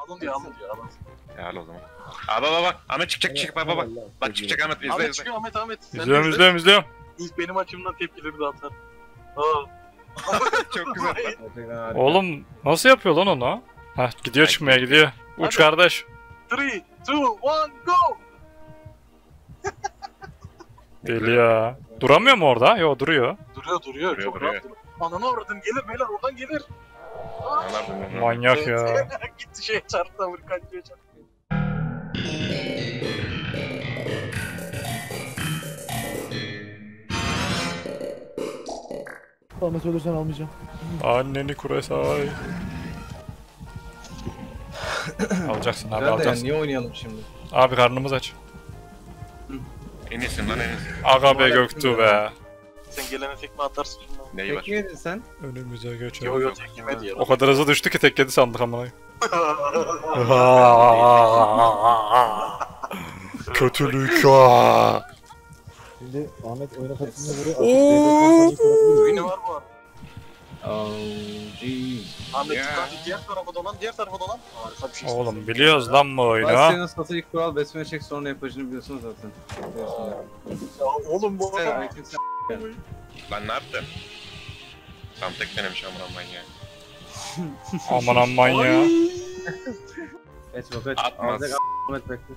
Alın diyor alın diyor alın. Ya al o zaman. Aa bak. Ahmet çıkacak bak. Bak çıkacak Ahmet izle Ahmet izle. çıkıyor Ahmet. Sen İzliyorum. İlk benim açımdan tepkileri de atar. Aa. Çok güzel lan. Gerçekten harika. Oğlum nasıl yapıyor lan onu? Heh gidiyor çıkmaya gidiyor. Uç Hadi. kardeş. 3, 2, 1, go! Deli ya. Duramıyor mu orada? Yo duruyor. Duruyor. Çok duruyor. rahat duruyor. Ananı avradın gelir beyler oradan gelir. Manyak ya. Gitti şeye çarptı Amerikancıya çarptı. Ahmet ölürsen almayacağım. Anneni kuresay. Alacaksın abi Nerede yani? alacaksın. Niye oynayalım şimdi? Abi karnımız aç. En iyisin lan en iyisin. Aga be Göktuğ be. Sen gelene tekme atarsın şimdi. Neyi var? Peki yedin sen? Önümüze göç. Yo tek yemedi ya. O kadar hızlı düştü ki tek yedi sandık amına. Kötülük ya. Şimdi Ahmet oyuna katılımına göre Oo. Oyunu var bu arada. Oh jeez. Ahmet Ya. hadi diğer tarafa dolan. Harika bir şey. Oğlum biliyoruz lan bu oyunu. Bastion'un satı ilk kural besmele çek sonra yapacağını biliyorsun zaten. Ya oğlum bu Sen adam. aleykümselam. Lan ne yaptın? Tam tek denemiş aman ya. Aman ya. Geç bak. Atmaz. Ahmet bekle.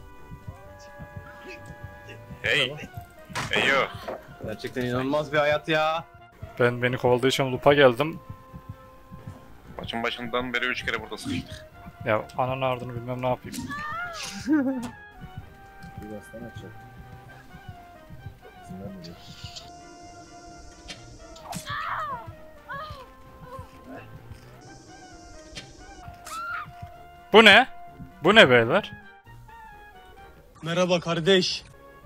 Hey. Eyo. Gerçekten inanılmaz bir hayat ya. Beni kovaladığı için loop'a geldim. Maçın başından beri 3 kere burada sıkıştık. Ya ananın ardını bilmem ne yapayım. Birazdan açacak. İzin vermeyecek. Bu ne? Bu ne beyler? Merhaba kardeş.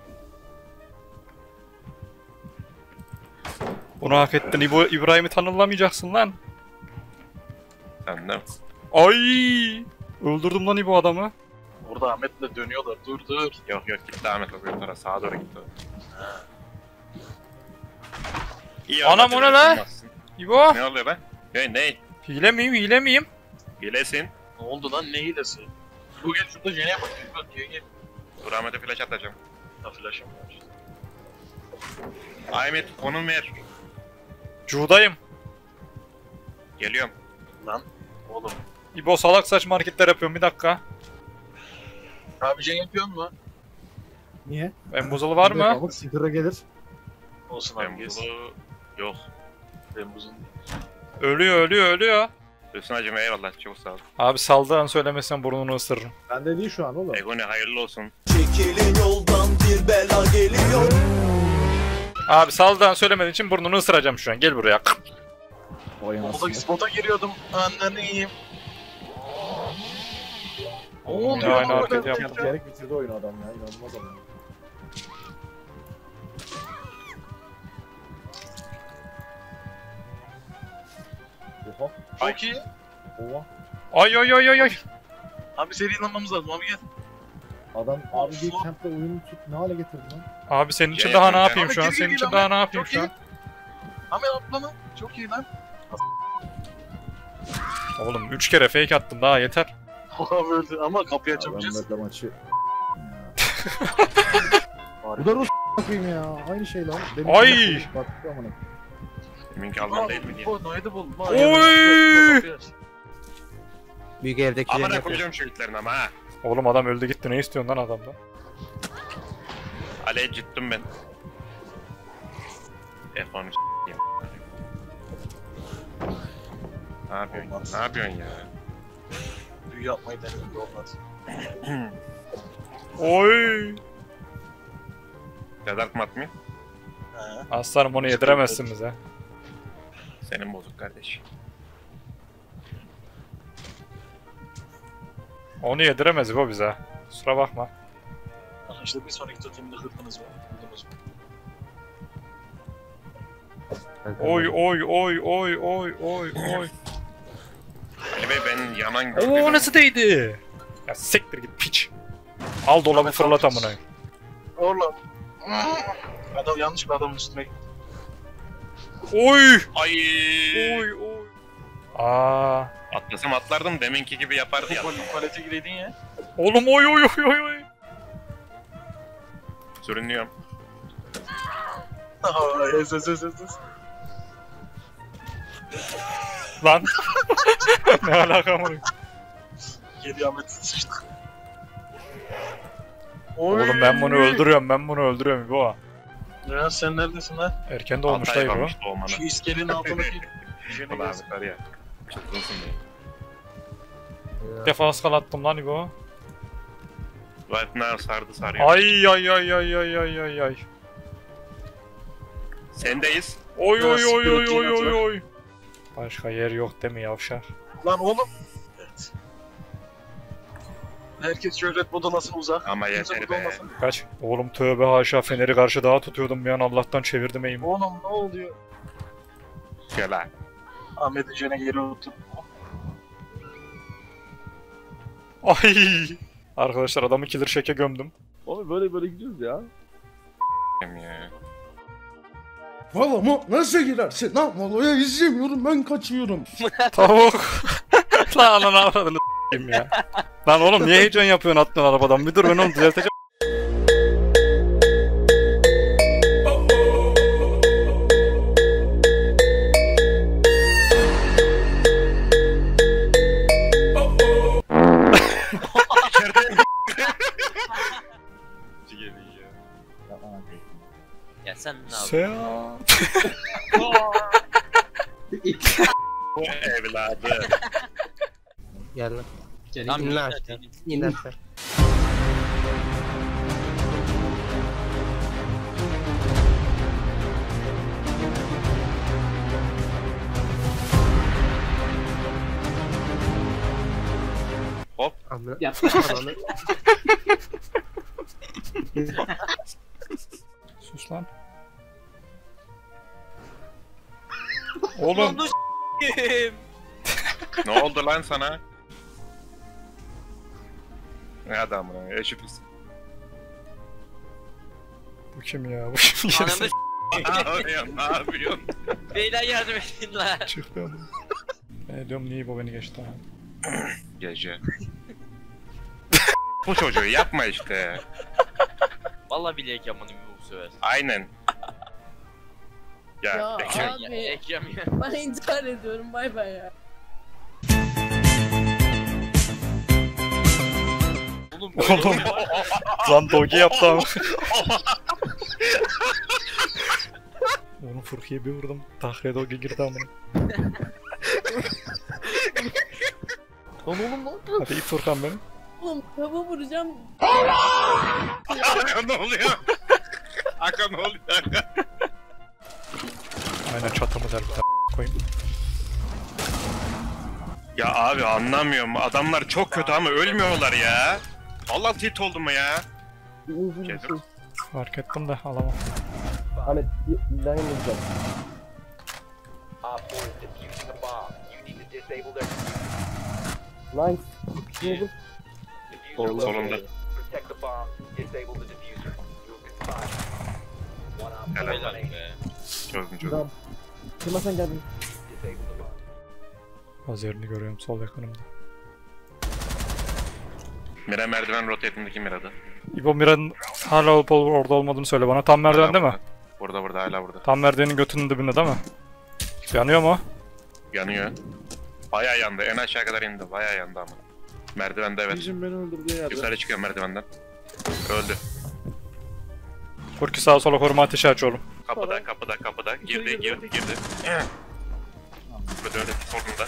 Bunu hak ettin. İbrahim'i tanımlamayacaksın lan. Sen de. Ay! Öldürdüm lan İbo adamı. Burada Ahmet'le dönüyorlar. Dur. Yok gitti Ahmet o tarafa sağa doğru gitti. İyi Anam, Ahmet, o ne lan? yapamazsın. İbo! Ne oluyor be? Ne? Hile miyim? Hilesin. Ne oldu lan ne hilesi? Bu gel şurada jene yapalım. Gel. Dur Ahmet'e flash atacağım. Ha flash'ım var. Ahmet konum ver. Cuğdayım. Geliyorum. Lan oğlum. İbo salak saçma hareketler yapıyorum bir dakika. Abi jene yapıyor mu? Niye? Embuzulu var mı? Pamuk Sinker'a gelir. Olsun abi gez. Bembulu yok. Ben buzun. Ölüyor. Hüsnü hacım eyvallah çok sağ ol. Abi saldığın söylemesen burnunu ısırırım. Bende değil şu an oğlum. Egoni hayırlı olsun. Çekilin yoldan bir bela geliyor. Abi saldığın söylemediğin için burnunu ısıracağım şu an. Gel buraya. Vay Oradaki anasını. spota giriyordum. Anneni yiyeyim. Oğlum oluyor ya aynı lan hareket orada? yaptı. Gerek bitirdi oyunu adam ya. İnanılmaz adam. Oha. Çok iyi. Oha. Ay. Abi seri inanmamız lazım abi gel. Adam abi bir campte oyunu tut ne hale getirdi lan? Abi senin için Ya daha yapayım ne ya. yapayım şu an? Abi Senin gir için gir daha Ahmet. ne yapayım Çok şu an? iyi. Ahmet atlama. Çok iyi lan. Oğlum 3 kere fake attım daha yeter. Abi öldü ama kapıyı Adam açamayacağız. böyle maçı. Bu da Rus bakayım ya. Aynı şey lan. Demin Ay! de bak amına. Minki Alman değil mi diye. Naydı bul. Oy! Büyük evdeki Amına koyacağım şu itlerini ama ha. Oğlum adam öldü gitti ne istiyorsun lan adamdan? Aleye cittim ben. F13 s**eyim. Ne yapıyorsun? Olmaz. Ne yapıyorsun ya? Büyü yapmayı denedim de olmaz. Oy! Dedart mı atmayayım? He. Aslanım onu yediremezsin bize. Senin bozuk kardeş. Onu yediremez bu bize. Kusura bakma. İşte bir sonraki totemde hırtınız var. Buldunuz mu? Oy. Ali Bey ben yanan Oo gördüm. nasıl değdi? Ya siktir git piç. Al dolabı fırlat amına. Oğlum. Adam yanlış bir adamın üstüne gitti. Oy! Ay. Oy. Aa. Atlasam atlardım deminki gibi yapardı ya. Palete gireydin ya. Oğlum oy oy oy oy oy. Sürünüyorum. Aa, ez. Lan. Ne alaka mı? Geliyor Ahmet sıçtı. Oğlum ben bunu öldürüyorum bu. Ya sen neredesin lan? Erken doğmuş dayı bu. Altay doğmanı. Şu iskelenin altındaki jene Ulan gelsin. var ya. Çılgınsın diye. Bir defa ıskalattım lan bu. Right now sardı sarıyor. Ay ay ay ay ay ay ay ay. Sendeyiz. Oy oy oy oy oy Spirit oy oy. Başka yer yok değil mi yavşar? Lan oğlum. Evet. Herkes şöhret modalasın uzak. Ama Kimse yeter burada be. olmasın. Kaç? Oğlum tövbe haşa feneri karşı dağa tutuyordum bir an Allah'tan çevirdim eğimi. Oğlum ne oluyor? Gel ha. Ahmet'in jene geri otur. Ay. Arkadaşlar adamı killer shack'e gömdüm. Abi böyle gidiyoruz ya. Ya. Valla mı? Nasıl girersin? Lan vallahi izlemiyorum ben kaçıyorum. Tavuk. Lan ananı avradını s**eyim ya. Lan oğlum niye heyecan yapıyorsun attın arabadan? Bir dur ben onu düzelteceğim. Ya sen ne Selam. Bu evladı. Gel lan. Tam İn lan aşağı. İn aşağı. Hop. Amına. Ananı. Sus lan. Oğlum. Ne oldu lan sana? Ne adamı? Eşitiz. Bu kim ya? Bu kim ya? Ananı Ne yapıyorsun? Ne yapıyorsun? beyler yardım edin lan. Çıktı. Ne diyorum niye bu beni geçti ha? Gece. Bu çocuğu yapma işte. Vallahi bilek yapmanı bir bu sefer. Aynen. Ya, Ya Ekrem. abi Ekrem ya. ben intihar ediyorum bay bay ya. Oğlum Oğlum. Lan dogi yaptı ama. Onu Furki'ye bir vurdum. Tahriye dogi girdi amına. Lan oğlum ne oldu? Hadi it Furkan benim. Oğlum kafa vuracağım. Aka ne oluyor? Aka ne oluyor? Aka? Aynen çatımı der bir tane koyayım. Ya abi anlamıyorum. Adamlar çok kötü ama ölmüyorlar ya. Vallahi tilt oldum mu ya? Cedur. Fark ettim de alamam. Ahmet ben gideceğim. Nice. Ne oldu? Solunda. Helal. Helal be. Çözdüm. Tamam. Kırma sen geldin. Az yerini görüyorum sol yakınımda. Mira merdiven rotate'indeki Mira'da. İbo Mira'nın hala olup orada olmadığını söyle bana. Tam merdiven değil mi? Burada hala burada. Tam merdivenin götünün dibinde değil mi? Yanıyor mu? Yanıyor. Bayağı yandı. En aşağı kadar indi. Bayağı yandı ama. Merdivende evet. Bizim beni öldürdüğü yerde. Yukarı çıkıyor merdivenden. Öldü. Furki sağa sola koruma ateşi aç oğlum. Kapıda. Girdi. Burada öyle solunda.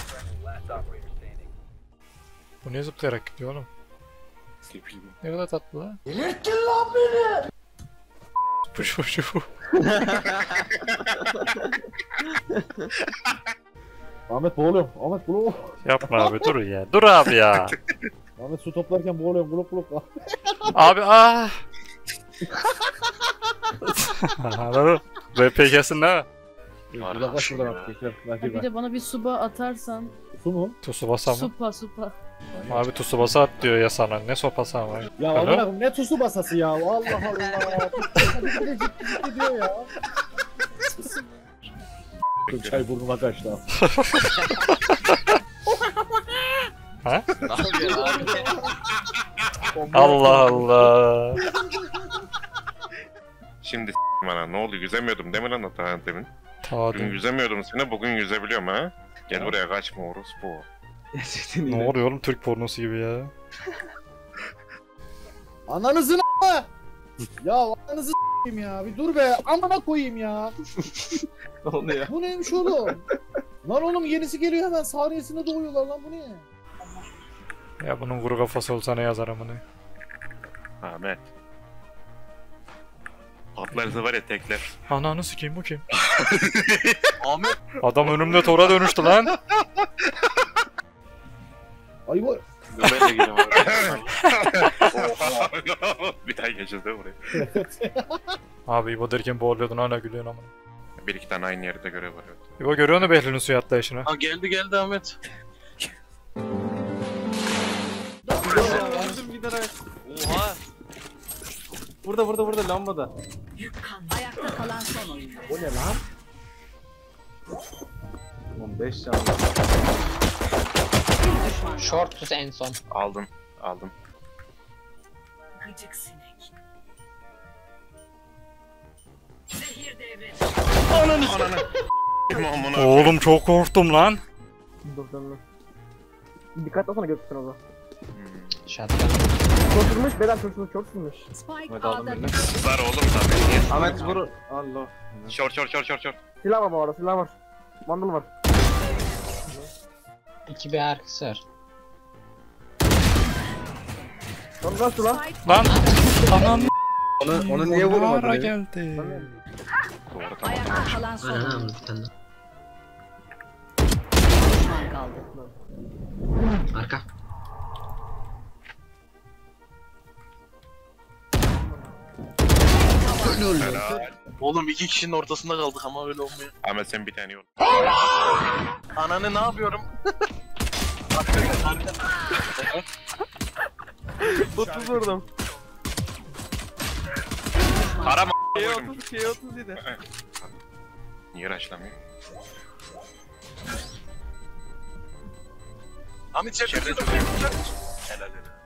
Bu niye zıplayarak gidiyor oğlum? Ne kadar tatlı lan. Delirttin lan beni. Bu çocuğu. Ahmet boğuluyorum. Ahmet boğuluyorum. Yapma abi dur ya. Dur abi ya. Ahmet su toplarken boğuluyorum. Kuluk kuluk. Abi ah. RPG'sin ne? Uzaklaş buradan artık. Bir de bana bir suba atarsan. Su mu? Tsubasa mı? Supa. Abi Tsubasa at diyor ya sana. Ne sopası ama. Ya Alo? amına ne tusu basası ya. Allah Allah. Bir de ciddi diyor ya. Çay burnuma kaçtı abi. Ne yapıyorsun abi? Allah Allah. Şimdi bana ne oldu, yüzemiyordum değil mi lan daha demin? Dün Tadım. yüzemiyordum seni, bugün yüzebiliyorum ha. Gel buraya, kaçma orospu. Ne oluyor oğlum, Türk pornosu gibi ya. Ananızın a**a! Ya ananızı s**eyim ya. Bir dur be. Amına koyayım ya. Ne oluyor? Bu neymiş oğlum? Lan oğlum yenisi geliyor hemen. Saniyesinde doğuyorlar lan, bu ne? Ya bunun kuru kafası olsa ne yazar amına. Ahmet. Atlarsa var ya tekler. Ananı sikeyim, bu kim? Ahmet. Adam önümde tora dönüştü lan. Ay bu. Bir daha geçeceğiz değil mi buraya? Abi İbo derken boğuluyordun, hala gülüyorsun amına. Bir iki tane aynı yerde görev var. Evet. İbo görüyor musun Behlül'ün suya atlayışını? Ha geldi Ahmet. Oha. Burada lambada. Ayakta kalan son oyuncu. O ne lan? 15 canlı. Short en son. Aldım. Gıcık sinek. Zehir devre. Ananı. Oğlum çok korktum lan. Dikkat alsana götürsün o. Shotgun. Çok sürmüş, beden çok sürmüş. Spike Hadi aldım A'da birini. Var oğlum zaten. Ahmet vur. Allah. Short. Silah var bu arada, silah var. Mandal var. 2 bir arkası var. Lan nasıl lan? Lan. Anam. Onu niye vurmadın? Ara geldi. Doğru, tamam. ayakta kalan son Anam oyuncu. bir tane. Düşman kaldı. Arka. Helal. Oğlum iki kişinin ortasında kaldık ama öyle olmuyor. Ahmet sen bir tane yol. Ananı ne yapıyorum? Tutuz vurdum. Arama. K30 yedi. Niye raşlamıyor? Ahmet içeride. İçeride çok iyi. Helal helal.